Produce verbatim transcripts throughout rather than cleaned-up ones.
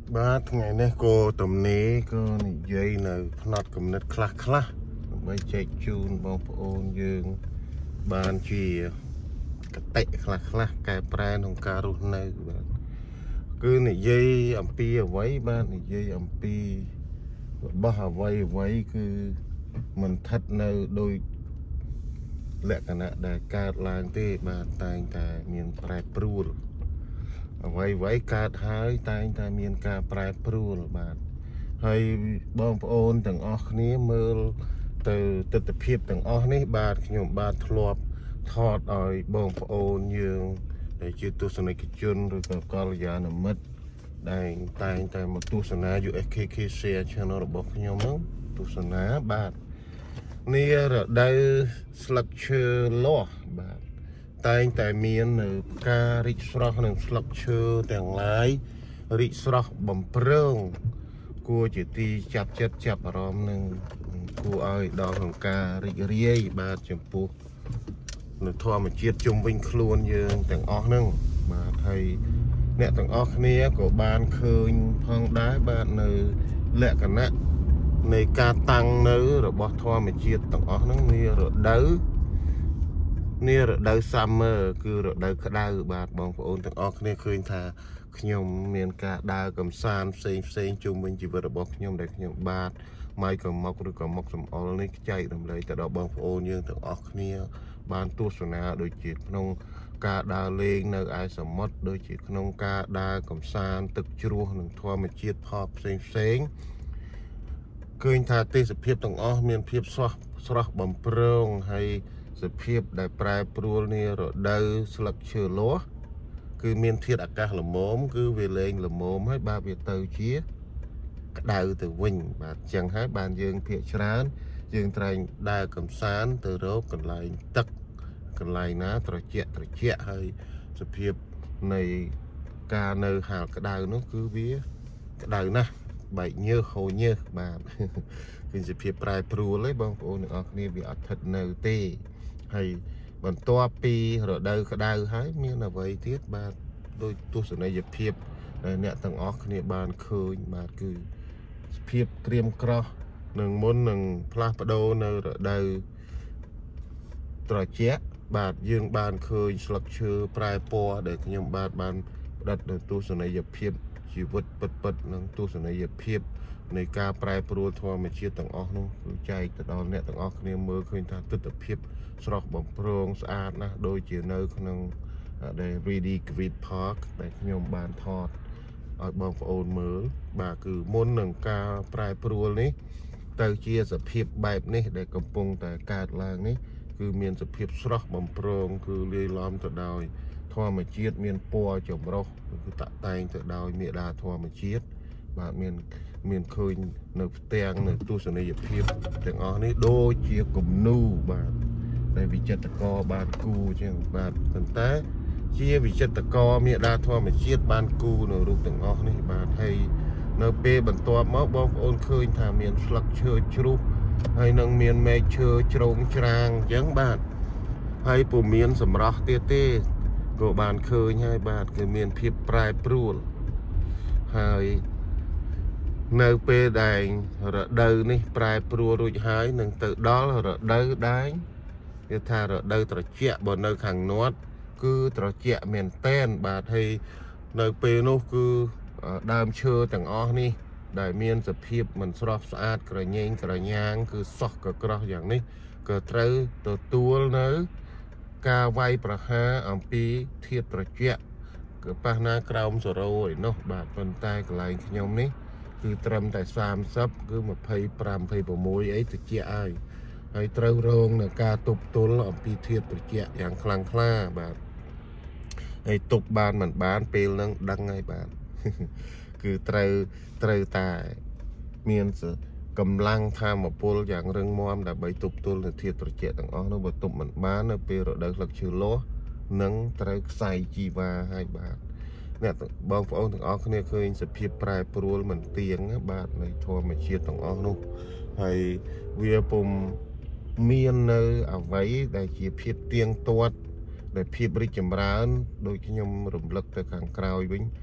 Ba ngày nay cô tầm ní cô này dây nè nọt cầm nứt khla khla mới chạy chun bông ôn dương ban chi cái tệ khla khla cái brandของการุณnày cứ này dây âm pi ở vậy ban này dây âm pi ba vậy vậy cứ mình thật nơi đôi lẽ cả nè đại ca làng tê ba tay ta miền prai pru vậy vậy ca thái tay ta miền ca prai pru bạn hay bông ôn từng óc ní mơ từ từ từ phiệp từng óc ní bạn nhom bạn thọp thọt ở bông ôn dương để chưa tu sửa cái chân rồi còn có giá nó mất đây tay tay một tu sửa naอยู่ เอ เค เค share channel របស់ខ្ញុំហ្នឹងtu sửa naបាទនេះរដូវស្លឹកឈើលាស់បាទតែងតែមាននៅការរីកស្រស់នឹងស្លឹកឈើទាំងឡាយរីកស្រស់បំព្រងគួរជាទីចាប់ចិត្តចាប់អារម្មណ៍នឹងគួរឲ្យដល់ក្នុងការរីករាយបាទចំពោះនៅធម្មជាតិជុំវិញខ្លួនយើងទាំងអស់ហ្នឹងបាទហើយអ្នកទាំងអស់គ្នាក៏បានឃើញផងដែរបាទនៅលក្ខណៈនៃការតាំងនៅរបស់ធម្មជាតិទាំងអស់ហ្នឹងនេះរដូវនេះរដូវ summer គឺរដូវក្តៅបាទបងប្អូនទាំងអស់គ្នាឃើញថាខ្ញុំមានការដើរកំសាន្តផ្សេងផ្សេងជុំវិញជីវិតរបស់ខ្ញុំដែលខ្ញុំបាទម៉ៃក៏មកឬក៏មកសំអល់នេះចែករំលែកទៅដល់បងប្អូនយើងទាំងអស់គ្នាបានទស្សនាដូចជាក្នុងការដើរលេងនៅឯសមុទ្រដូចជាក្នុងការដើរកំសាន្តទឹកជ្រោះនិងធម្មជាតិផលផ្សេងផ្សេងឃើញថាទេសភាពទាំងអស់មានភាពស្រស់ស្រស់បំព្រងហើយសភាពដែលប្រែប្រួលនេះរដូវស្លឹកឈើលាស់គឺមានធាតុអាកាសល្មមគឺវាលែងល្មមហើយបាទវាទៅជាក្តៅទៅវិញបាទអញ្ចឹងហើយបានយើងភាគច្រើនយើងត្រែងដើរកំសាន្តទៅរកកន្លែងទឹកកន្លែងណាត្រជាក់ត្រជាក់ហើយសភាពនៃការនៅហាលក្តៅនោះគឺវាក្តៅណាស់បែកញើសហូរញើសបាទគឺសភាពប្រែប្រួលឯងបងប្អូនទាំងអស់គ្នាវាអត់ថិតនៅទេហើយបន្ទាប់ពីរដូវក្តៅហើយមានអ្វីទៀតបាទដោយទស្សនីយភាពដែលអ្នកទាំងអស់គ្នាបានឃើញបាទគឺសភាពក្រៀមក្រោះនឹងមុននឹងផ្លាស់ប្ដូរនៅរដូវត្រជាក់បាទយើងបានឃើញស្លឹកឈើប្រែពណ៌ដែលខ្ញុំបាទបានផ្ដិតនៅទស្សនីយភាពជីវិតពិតពិតនិងទស្សនីយភាពនៃការប្រែប្រួលធម្មជាតិទាំងអស់នោះគឺចែកទៅដល់អ្នកទាំងអស់គ្នាមើលឃើញថាទិដ្ឋភាពស្រស់បំព្រងស្អាតណាស់ដូចជានៅក្នុងដែល Reedy Creek Park ដែលខ្ញុំបានថតឲ្យបងប្អូនមើលបាទគឺមុននឹងការប្រែប្រួលនេះទៅជាសភាពបែបនេះដែលកំពុងតែកើតឡើងនេះគឺមានសភាពស្រស់បំព្រងគឺលាយឡំទៅដោយធម្មជាតិមានពណ៌ចម្រុះគឺតាក់តែងទៅដោយមេដាធម្មជាតិបាទមានមានឃើញនៅផ្ទាំងនៅទស្សនីយភាពទាំងអស់នេះដូចជាគំនូបាទដែលវិចិត្រករបានគូអញ្ចឹងបាទប៉ុន្តែជាវិចិត្រករមេដាធម្មជាតិបានគូនៅរូបទាំងអស់នេះបាទហើយនៅពេលបន្ទាប់មកបងប្អូនឃើញថាមានស្លឹកឈើជ្រុះហើយនឹងមានមែកឈើជ្រងច្រាងអញ្ចឹងបាទហើយពុំមានសម្រស់ទៀតទេក៏បានឃើញហើយបាទគឺមានភាពប្រែប្រួលហើយនៅពេលដែលរដូវនេះប្រែប្រួលរួចហើយនឹងទៅដល់រដូវដែលគេថារដូវត្រជាក់បើនៅខាងមាត់គឺត្រជាក់មែនតែនបាទហើយនៅពេលនោះគឺដើមឈើទាំងអស់នេះដែលមានសភាពមិនស្រស់ស្អាតក្រញែងក្រញាងគឺសោះក៏ក្រោះយ៉ាងនេះក៏ត្រូវទទួលនៅការវាយប្រហារអំពីធាតុត្រជាក់គឺប៉ះណាក្រោមសរោឯនោះបាទប៉ុន្តែកន្លែងខ្ញុំនេះគឺត្រឹមតែសាមសិបគឺยี่สิบห้า ยี่สิบหกអីត្រជាក់ហើយហើយត្រូវរងនឹងការទប់ទល់អំពីធាតុត្រជាក់យ៉ាងខ្លាំងក្លាបាទហើយទប់បានមិនបានពេលហ្នឹងដឹងហើយបាទគឺត្រូវត្រូវតែមានកម្លាំងធម៌ពលយ៉ាងរឹងមាំដើម្បីទប់ទល់នឹងធាតុត្រជាក់ទាំងអស់នោះបើទប់មិនបាននៅពេលរដូវស្លឹកឈើលាស់នឹងត្រូវខ្សែជីវ៉ាហើយបាទអ្នកបងប្អូនទាំងអស់គ្នាឃើញសភាពប្រែប្រួលមិនទៀងបាទនៃធម្មជាតិទាំងអស់នោះហើយវាពុំមាននៅអ្វីដែលជាភាពទៀងទាត់ដែលភាពរីកចម្រើនដោយខ្ញុំរំលឹកទៅខាងក្រោយវិញឃ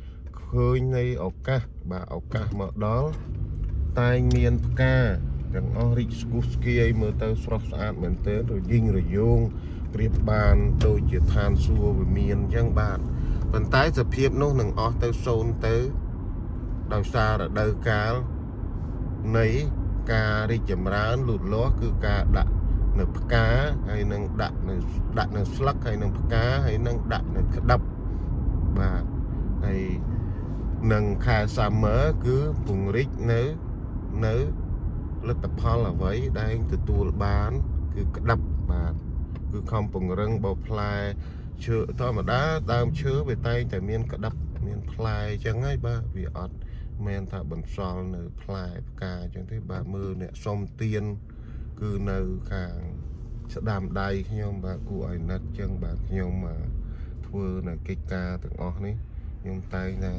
khơi này ốc cá bà ốc cá mở đó tai miền ca chẳng o rich skuski mở tàu sọc sạt mình tới rồi dinh rồi dùng riệp bàn đôi chỉ than xua về miền chẳng bạn phần tái tập hiệp nó nâng o tàu sôn tới đào xa là đời cá nấy cá đi chậm rán lụt ló cứ cá đặt nực cá hay nâng đặt đặt nâng slug hay nâng cá hay nâng đặt nâng đập và hay nâng khai xa mở cứ vùng rít nếu nếu là tập hoa là vậy đang từ tua bán cứ đập và cứ không vùng rừng bầu play chưa thôi mà đá đam chứa về tay tại miền cả đập miền play chẳng ngay ba vì ọt men thà bằng sol nơi play cả chẳng thấy bà mưa nè sông tiên cứ nơi hàng sẽ đàm đầy nhưng bà cụ ấy nát chân bà nhưng mà thưa là cái ca từng ó ní nhưng tay nè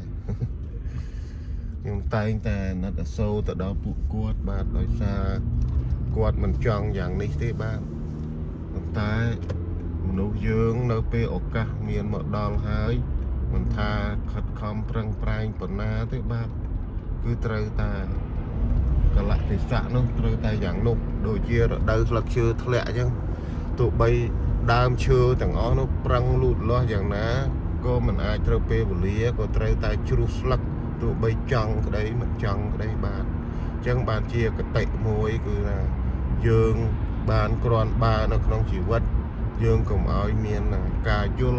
nhưng tay ta nó đã sâu từ đó phụ quạt bà đôi xa quạt mình tròn dạng ní thế ba tay nấu dương nấu pe ốc cá miền một đòn hai mình tha khát khom prang prang bẩn na thế ba cứ trời ta cả lại thì xạ nó trời ta dạng nục đôi chia rồi đây là chưa lẹ chứ tụi bay đam chưa thằng ó nó prang lụt lo dạng ná có mình ai trời pe bù lía có trời ta churu slug tụi bay chăng cái đấy mình chăng cái đấy bạn chẳng bạn chia cái tệ môi cứ là dương bạn còn ba nó không chỉ vật dương cùng ai miền là cà chul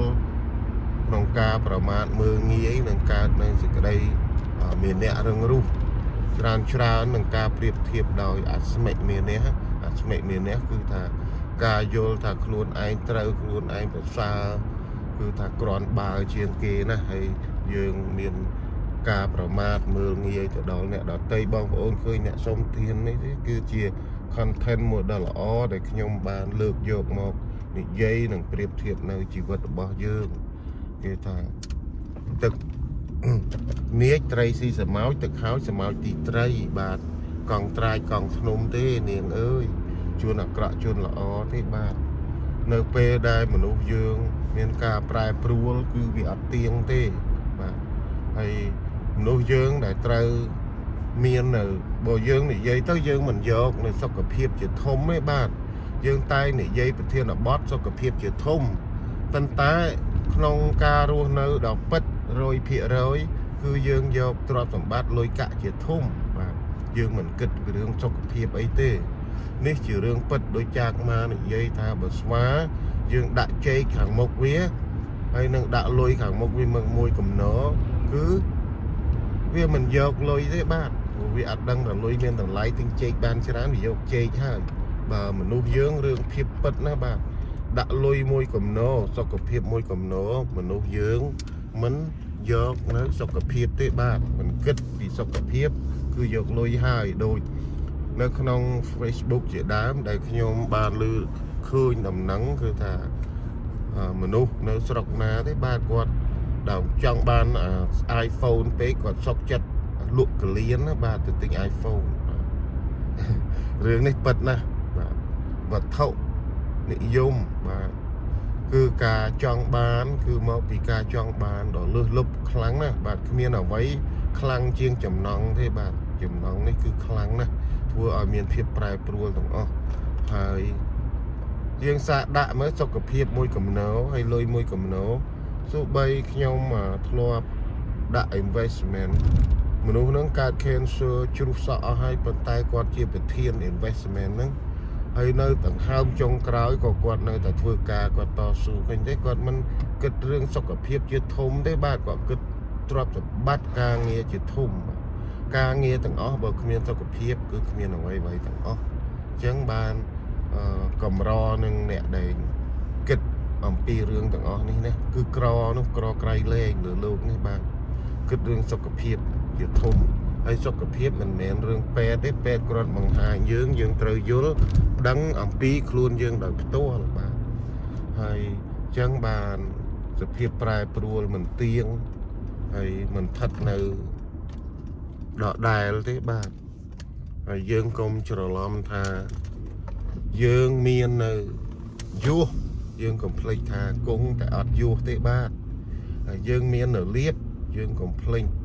nông caประมาณ mười nghĩ nông ca này thì cái đây ở miền nẹt rừng ru tràn tràn nông caเปรียบเทียบដោយអាស្មិកមាននេះអាស្មិកមាននេះគឺថាការយល់ថាខ្លួនឯងត្រូវខ្លួនឯងប្រសើរគឺថាក្រាន់បើជាងគេណាហើយយើងមានការប្រមាថមើលងាយទៅដល់អ្នកដទៃបងប្អូនឃើញអ្នកសុំធាននេះគឺជា content មួយដ៏ល្អដែលខ្ញុំបានលើកយកមកនិយាយនិងប្រៀបធៀបនៅជីវិតរបស់យើងគេថាទឹកនាចត្រីស៊ីសម៉ោចទឹកហើយសម៉ោចទីត្រីបាទកង់ត្រាយកង់ធ្នំទេនាងអើយជួនអាក្រក់ជួនល្អទេបាទនៅពេលដែលមនុស្សយើងមានការប្រែប្រួលគឺវាអត់ទៀងទេបាទហើយមនុស្សយើងដែលត្រូវមាននៅបើយើងនិយាយទៅយើងមិនយកនៅសុខភាពជាធំទេបាទយើងតែនិយាយប្រធានបទសុខភាពជាធំប៉ុន្តែក្នុងការរស់នៅដល់ពិត រយភាគរយគឺយើងយកទ្រព្យសម្បត្តិលុយកាក់ជាធំបាទយើងមិនគិតពីរឿងសុខភាពអីទេនេះជារឿងពិតដោយចាក់មកនិយាយថាបើស្វាយើងដាក់ចេកខាងមុខវាហើយនឹងដាក់លុយខាងមុខវាមួយកំណោគឺវាមិនយកលុយទេបាទព្រោះវាអត់ដឹងថាលុយមានតម្លៃទិញចេកបានច្រើនវាយកចេកហើយបើមនុស្សយើងរឿងភាពពិតណាបាទដាក់លុយមួយកំណោសុខភាពមួយកំណោមនុស្សយើងមិនយកនៅសុខភាពទេបាទមិនគិតពីសុខភាពគឺយកលុយហើយដូចនៅក្នុង Facebook ជាដើមដែលខ្ញុំបានលើឃើញដំណឹងគឺថាមនុស្សនៅស្រុកណាទេបាទគាត់ដល់ចង់បាន iPhone ពេកគាត់សុខចិត្តលក់កលៀនណាបាទទៅទិញ iPhone រឿងនេះពិតណាស់បាទវត្ថុនិយមបាទគឺការចង់បានគឺមកពីការចង់បានដ៏លើសលប់ខ្លាំងណាស់បាទគ្មានអ្វីខ្លាំងជាងចំណង់ទេបាទចំណង់នេះគឺខ្លាំងណាស់ធ្វើឲ្យមានភាពប្រែប្រួលទាំងអស់ហើយយើងសាកដាក់មើលសុខភាពមួយកំណោហើយលុយមួយកំណោទោះបីខ្ញុំធ្លាប់ដាក់ investment មនុស្សហ្នឹងកើត cancer ជ្រុះសក់អស់ហើយប៉ុន្តែគាត់ជាប្រធាន investment ហ្នឹងហើយនៅដង្ហើមចុងក្រោយក៏គាត់នៅតែធ្វើការគាត់តស៊ូឃើញទេគាត់មិនគិតរឿងសុខភាពជាធំទេបាទគាត់គិតទ្រព្យសម្បត្តិការងារជាធំការងារទាំងអស់បើគ្មានសុខភាពគឺគ្មានអ្វីអ្វីទាំងអស់អញ្ចឹងបានកម្រនឹងអ្នកដែលគិតអំពីរឿងទាំងអស់នេះណាគឺក្រនោះក្រក្រៃលែងលើលោកនេះបាទគិតរឿងសុខភាពជាធំហើយសុខភាពមិនមែនរឿងពេទ្យទេពេទ្យគ្រាន់បង្ហាញយើងយើងត្រូវយល់ដឹងអំពីខ្លួនយើងដោយផ្ទាល់បាទហើយអញ្ចឹងបានសភាពប្រែប្រួលមិនទៀងហើយមិនស្ថិតនៅដដែលទេបាទហើយយើងកុំច្រឡំថាយើងមាននៅយោះយើងកុំភ្លេចថាគង់តែអត់យោះទេបាទហើយយើងមាននៅលៀបយើងកុំភ្លេច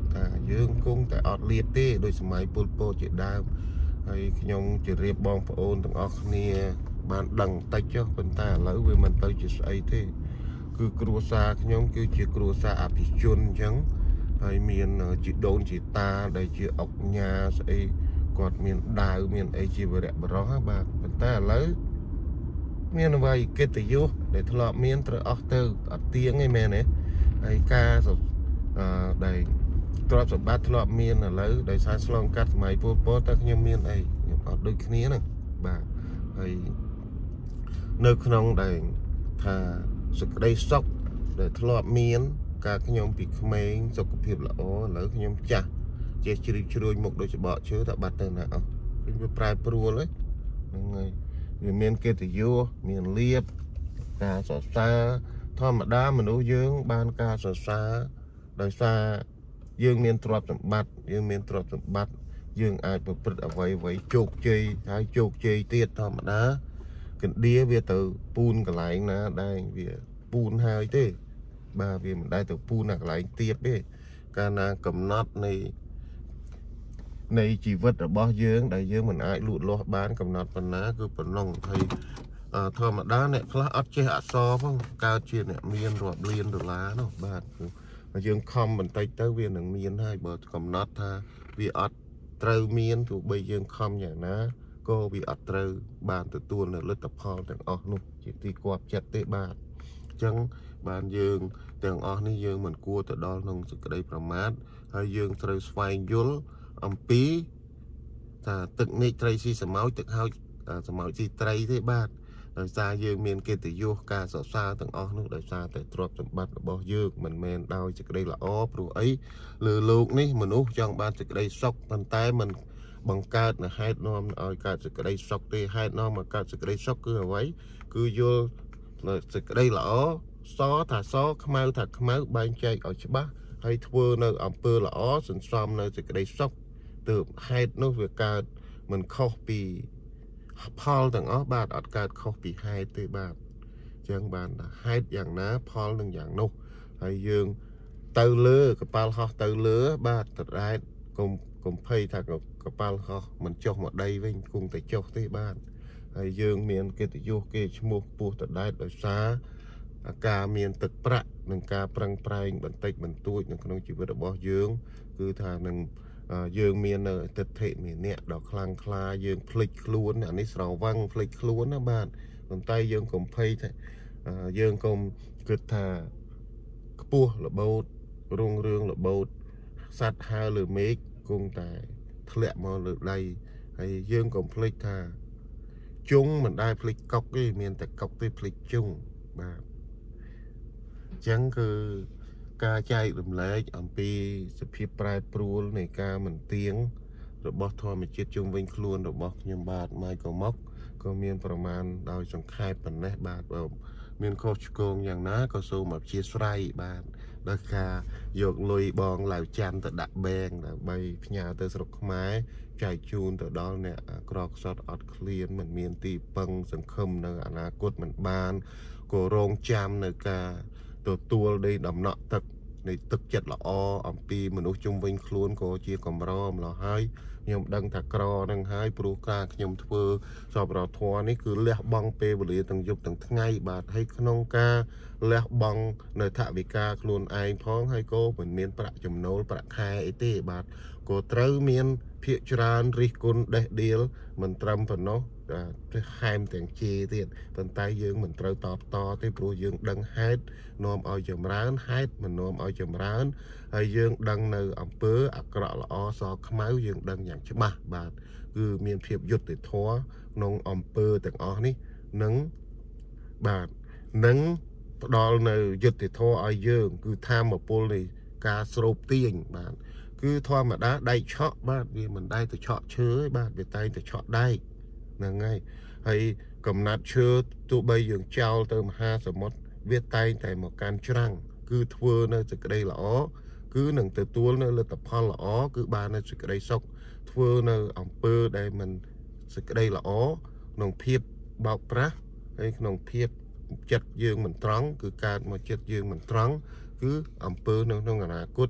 ថាយើងគង់តែអត់លៀបទេដោយសម័យពលពតជាដើមហើយខ្ញុំជម្រាបបងប្អូនទាំងអស់គ្នាបានដឹងតិចចុះប៉ុន្តែឥឡូវវាមិនទៅជាស្អីទេគឺគ្រួសារខ្ញុំគឺជាគ្រួសារអភិជនអញ្ចឹងហើយមានជីដូនជីតាដែលជាអុកញ៉ាស្អីគាត់មានដាវមានអីជាវរៈបរោះបាទប៉ុន្តែឥឡូវមានអ្វីកិត្តិយសដែលធ្លាប់មានត្រូវអស់ទៅអត់ទៀងឯមែនទេហើយការអឺដែលទ្រព្យសម្បត្តិធ្លាប់មានឥឡូវដោយសារឆ្លងកាត់សម័យពលពតតែខ្ញុំមានអីខ្ញុំអត់ដូចគ្នាហ្នឹងបាទហើយនៅក្នុងដែលថាសេចក្តីសុខដែលធ្លាប់មានកាលខ្ញុំពីក្មេងសុខភាពល្អឥឡូវខ្ញុំចាស់ចេះជ្រៀតជ្រួញមុខដូចច្បកឈើតែបាត់ទៅណាអស់វិញវាប្រែប្រួលហ្នឹងហើយវាមានកិត្តិយសមានលៀបការសរសើរធម្មតាមនុស្សយើងបានការសរសើរដោយសារយើងមានទ្រព្យសម្បត្តិយើងមានទ្រព្យសម្បត្តិយើងអាចប្រព្រឹត្តអ្វីអ្វីជោគជ័យហើយជោគជ័យទៀតធម្មតាកណ្ដៀវាទៅពូនកន្លែងណាដែលវាពូនហើយទេបាទវាមិនដែលទៅពូនណាកន្លែងទៀតទេកាលណាកំណត់នៃនៃជីវិតរបស់យើងដែលយើងមិនអាចលូតលាស់បានកំណត់ប៉ុណ្ណាគឺប៉ុណ្ណឹងហើយធម្មតាអ្នកខ្លះអត់ចេះអក្សរផងកើតជាអ្នកមានរាប់លានដុល្លារនោះបាទបើយើងខំបន្តិចទៅវានឹងមានហើយបើកំណត់ថាវាអត់ត្រូវមានទោះបីយើងខំយ៉ាងណាក៏វាអត់ត្រូវបានទទួលនៅលទ្ធផលទាំងអស់នោះជាទីគាប់ចិត្តទេបាទអញ្ចឹងបានយើងទាំងអស់នេះយើងមិនគួរទៅដល់ក្នុងសេចក្តីប្រមាទហើយយើងត្រូវស្វែងយល់អំពីថាទឹកនេកត្រីស៊ីសម្ោចទឹកហោចសម្ោចស៊ីត្រីទេបាទដោយសារយើងមានកិត្តិយសការសរសើរទាំងអស់នោះដោយសារតែទ្រព្យសម្បត្តិរបស់យើងមិនមែនដោយសេចក្តីល្អព្រោះអីលើលោកនេះមនុស្សចង់បានសេចក្តីសុខប៉ុន្តែមិនបង្កើតនៅហេតុនាំឲ្យកើតសេចក្តីសុខទេហេតុនាំមកកើតសេចក្តីសុខគឺអ្វីគឺយល់សេចក្តីល្អសថាសខ្មៅថាខ្មៅបែងចែកឲ្យច្បាស់ហើយធ្វើនៅអំពើល្អសន្សំនៅសេចក្តីសុខទើបហេតុនោះវាកើតមិនខុសពីផលទាំងអស់បាទអត់កើតខុសពីហេតុទេបាទអញ្ចឹងបានថាហេតុយ៉ាងណាផលនឹងយ៉ាងនោះហើយយើងទៅលើកប៉ាល់ហោះទៅលើបាទតរ៉ែតកុំកុំភ័យថាកប៉ាល់ហោះមិនចុះមកដីវិញគង់តែចុះទេបាទហើយយើងមានកិត្តិយសគេឈ្មោះពោះតរ៉ែតដោយសារការមានទឹកប្រាក់និងការប្រឹងប្រែងបន្តិចបន្តួចនៅក្នុងជីវិតរបស់យើងគឺថានឹងយើងមាននៅទិដ្ឋិមានអ្នកដ៏ខ្លាំងក្លាយើងភ្លេចខ្លួនអានេះស្រវឹងភ្លេចខ្លួនណាបាទប៉ុន្តែយើងកុំភ័យថាយើងកុំគិតថាខ្ពស់ល្បូតរុងរឿងល្បូតសัตว์ហើរលើមេឃគង់តែធ្លាក់មកលើដីហើយយើងកុំភ្លេចថាជុងមិនដែលភ្លេចកុកទេមានតែកុកទេភ្លេចជុងបាទអញ្ចឹងគឺការចែករំលែកអំពីសភាពប្រែប្រួលនៃការមិនទៀងរបស់ធម្មជាតិជុំវិញខ្លួនរបស់ខ្ញុំបាទម៉ៃកូម៉ុកក៏មានប្រមាណដោយសង្ខេបប៉ុណ្ណេះបាទបើមានខុសឆ្គងយ៉ាងណាក៏សូមអព្យាស្រ័យបាទដោយការយកលុយបងឡាវច័ន្ទទៅដាក់បែងដើម្បីផ្ញើទៅស្រុកខ្មែរចែកជូនទៅដល់អ្នកក្រខ្សត់អត់ឃ្លានមិនមានទីពឹងសង្ឃឹមនៅអនាគតមិនបានក៏រងចាំនៅការទទួលនៃដំណក់ទឹកនៃទឹកចិត្តល្អអំពីមនុស្សជុំវិញខ្លួនក៏ជាកម្រម្ល៉េះហើយខ្ញុំដឹងថាក្រនឹងហើយព្រោះការខ្ញុំធ្វើសពរធម៌នេះគឺលះបង់ពេលវេលាទាំងយប់ទាំងថ្ងៃបាទហើយក្នុងការលះបង់នៅថវិកាខ្លួនឯងផងហើយក៏មិនមានប្រាក់ចំណូលប្រាក់ខែអីទេបាទក៏ត្រូវមានភាគច្រើនរិះគន់ដេះដៀលមិនត្រឹមប៉ុណ្ណោះតែហែមទាំងជេរទៀតប៉ុន្តែយើងមិនត្រូវតបតទេព្រោះយើងដឹងហេតុនាំឲ្យចម្រើនហេតុមិននាំឲ្យចម្រើនហើយយើងដឹងនៅអំពើអាក្រក់ល្អសខ្មៅយើងដឹងយ៉ាងច្បាស់បាទគឺមានភាពយុត្តិធម៌ក្នុងអំពើទាំងអស់នេះនឹងបាទនឹងផ្ដល់នៅយុត្តិធម៌ឲ្យយើងគឺធម៌ពលនៃការស្រូបទាញបាទគឺធម្មតាដែកឆក់បាទវាមិនដែលទៅឆក់ឈើទេបាទវាតែងតែឆក់ដែកហ្នឹងហើយហើយកំណាត់ឈើទោះបីយើងចោលទៅមហាសមុទ្រវាតែងតែមកកាន់ច្រាំងគឺធ្វើនៅសេចក្តីល្អគឺនឹងទទួលនៅលទ្ធផលល្អគឺបាននៅសេចក្តីសុខធ្វើនៅអំពើដែលមិនសេចក្តីល្អក្នុងភាពបោកប្រាស់ហើយក្នុងភាពចិត្តយើងមិនត្រង់គឺកើតមកចិត្តយើងមិនត្រង់គឺអំពើនៅក្នុងអនាគតនឹងបាន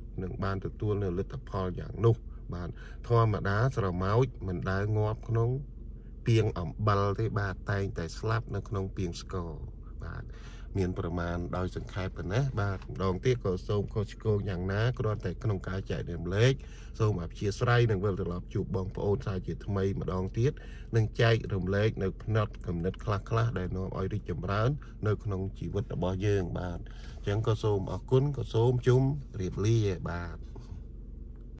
ban từ tuôn nửa lít tập phò dạng nụ bạn thoa mà đá sờ máu mình đá ngọt không piêng ẩm bal thế ba tay tại slap nó không piêng score bạn miềnประมาณ đôi chân khai phần nè bạn đòn tiếc có sôm có cô nhàng ná có đòn tại không cá chạy đệm lết sôm ập chia sray đừng vừa được chụp bong ôn sai chỉ thay mây mà đòn tiết nâng chạy đầm lết nâng nọt cầm nứt khla khla để nó oi đi chậm rán nơi không chỉ vật là bao dương bạn chẳng có sôm ở cuốn có sôm chung riệp ly bạn